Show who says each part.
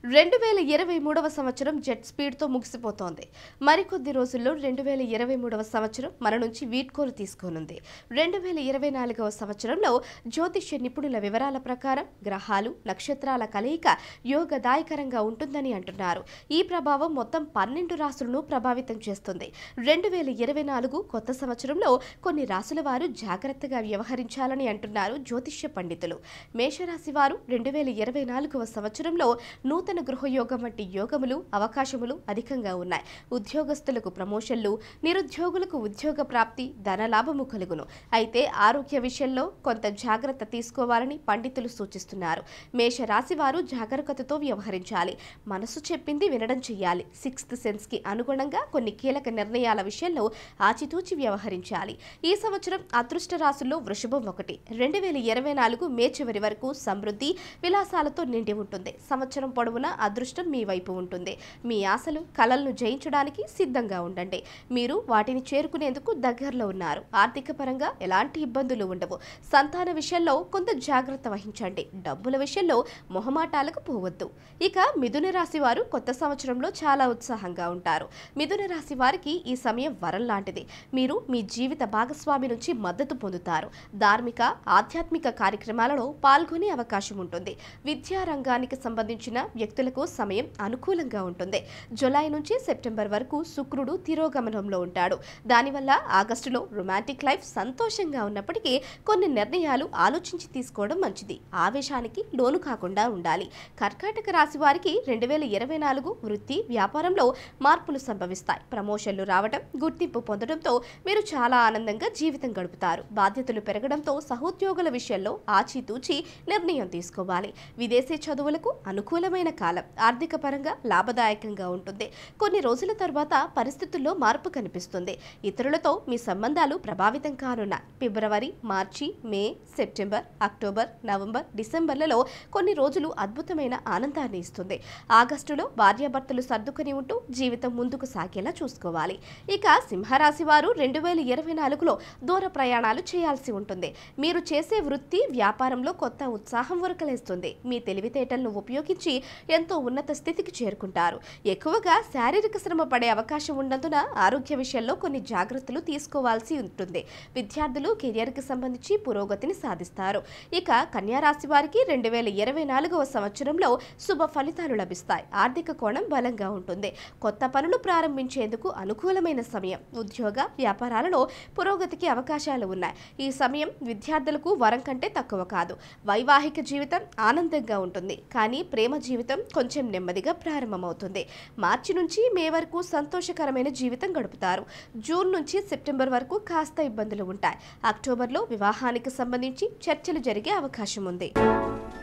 Speaker 1: 2023వ సంవత్సరం జెట్ స్పీడ్తో ముగిసిపోతోంది. మరికొద్ది రోజుల్లో 2023వ సంవత్సరం మన నుంచి వీడ్కోలు తీసుకోనుంది. 2024వ సంవత్సరంలో జ్యోతిష్య నిపుణుల వివరాల ప్రకారం గ్రహాలు, నక్షత్రాల కలయిక యోగదాయకరంగా ఉంటుందని అంటున్నారు. ఈ ప్రభావం మొత్తం 12 రాశులను ప్రభావితం చేస్తుంది. 2024 కొత్త సంవత్సరంలో కొన్ని రాశుల వారు జాగ్రత్తగా వ్యవహరించాలని అంటున్నారు జ్యోతిష్య పండితులు. మేషరాశి వారు 2024వ సంవత్సరంలో నూతన గృహయోగం వంటి యోగములు, అవకాశములు అధికంగా ఉన్నాయి. ఉద్యోగస్తులకు ప్రమోషన్లు, నిరుద్యోగులకు ఉద్యోగ ప్రాప్తి, ధనలాభము కలుగును. అయితే ఆరోగ్య విషయంలో కొంత జాగ్రత్త తీసుకోవాలని పండితులు సూచిస్తున్నారు. మేషరాశి వారు జాగరూకతతో వ్యవహరించాలి. మనసు చెప్పింది వినడం చెయ్యాలి. సిక్స్త్ సెన్స్ కి అనుగుణంగా కొన్ని కీలక నిర్ణయాల విషయంలో ఆచితూచి వ్యవహరించాలి. ఈ సంవత్సరం అదృష్ట రాశుల్లో వృషభం ఒకటి. 2024 మే చివరి వరకు సమృద్ధి, విలాసాలతో నిండి ఉంటుంది. సంవత్సరం పొడవునా అదృష్టం మీ వైపు ఉంటుంది. మీ ఆశలు, కలలను జయించడానికి సిద్ధంగా ఉండండి. మీరు వాటిని చేరుకునేందుకు దగ్గరలో ఉన్నారు. ఆర్థిక పరంగా ఎలాంటి ఇబ్బందులు ఉండవు. సంతాన విషయంలో కొంత జాగ్రత్త వహించండి. డబ్బుల విషయంలో మొహమాటాలకు పోవద్దు. ఇక మిథున రాశి వారు కొత్త సంవత్సరంలో చాలా ఉత్సాహంగా ఉంటారు. మిథున రాశి వారికి ఈ సమయం వరం లాంటిది. మీరు మీ జీవిత భాగస్వామి నుంచి మద్దతు పొందుతారు. ధార్మిక, ఆధ్యాత్మిక కార్యక్రమాలలో పాల్గొనే అవకాశం ఉంటుంది. విద్యా రంగానికి సంబంధించిన వ్యక్తులకు సమయం అనుకూలంగా ఉంటుంది. జులై నుంచి సెప్టెంబర్ వరకు శుక్రుడు తిరోగమనంలో ఉంటాడు. దానివల్ల ఆగస్టులో రొమాంటిక్ లైఫ్ సంతోషంగా ఉన్నప్పటికీ కొన్ని నిర్ణయాలు ఆలోచించి తీసుకోవడం మంచిది. ఆవేశానికి లోను కాకుండా ఉండాలి. కర్కాటక రాశి వారికి 2024 వృత్తి, వ్యాపారంలో మార్పులు సంభవిస్తాయి. ప్రమోషన్లు రావడం, గుర్తింపు పొందడంతో మీరు చాలా ఆనందంగా జీవితం గడుపుతారు. బాధ్యతలు పెరగడంతో సహోద్యోగుల విషయంలో ఆచితూచి నిర్ణయం తీసుకోవాలి. విదేశీ చదువులకు అనుకూలమైన కాలం. ఆర్థిక పరంగా లాభదాయకంగా ఉంటుంది. కొన్ని రోజుల తర్వాత పరిస్థితుల్లో మార్పు కనిపిస్తుంది. ఇతరులతో మీ సంబంధాలు ప్రభావితం కానున్నాయి. ఫిబ్రవరి, మార్చి, మే, సెప్టెంబర్, అక్టోబర్, నవంబర్, డిసెంబర్లలో కొన్ని రోజులు అద్భుతమైన ఆనందాన్ని ఇస్తుంది. ఆగస్టులో భార్యాభర్తలు సర్దుకుని ఉంటూ జీవితం ముందుకు సాగేలా చూసుకోవాలి. ఇక సింహరాశి వారు 2024లో దూర ప్రయాణాలు చేయాల్సి ఉంటుంది. మీరు చేసే వృత్తి, వ్యాపారంలో కొత్త ఉత్సాహం ఉరకలేస్తుంది. మీ తెలివితేటలను ఉపయోగించి ఎంతో ఉన్నత స్థితికి చేరుకుంటారు. ఎక్కువగా శారీరక శ్రమ పడే అవకాశం ఉన్నందున ఆరోగ్య విషయంలో కొన్ని జాగ్రత్తలు తీసుకోవాల్సి ఉంటుంది. విద్యార్థులు కెరియర్కి సంబంధించి పురోగతిని సాధిస్తారు. ఇక కన్యా రాశి వారికి 2024వ సంవత్సరంలో శుభ ఫలితాలు లభిస్తాయి. ఆర్థిక కోణం బలంగా ఉంటుంది. కొత్త పనులు ప్రారంభించేందుకు అనుకూలమైన సమయం. ఉద్యోగ, వ్యాపారాలలో పురోగతికి అవకాశాలు ఉన్నాయి. ఈ సమయం విద్యార్థులకు వరం కంటే తక్కువ కాదు. వైవాహిక జీవితం ఆనందంగా ఉంటుంది. కానీ ప్రేమ జీవితం కొంచెం నెమ్మదిగా ప్రారంభమవుతుంది. మార్చి నుంచి మే వరకు సంతోషకరమైన జీవితం గడుపుతారు. జూన్ నుంచి సెప్టెంబర్ వరకు కాస్త ఇబ్బందులు ఉంటాయి. అక్టోబర్లో వివాహానికి సంబంధించి చర్చలు జరిగే అవకాశం ఉంది.